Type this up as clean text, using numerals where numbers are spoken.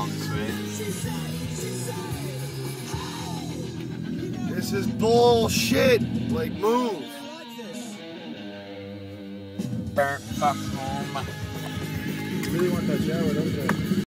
long swing. This is bullshit. Like, move. Fuck home. You really want that shower, don't you?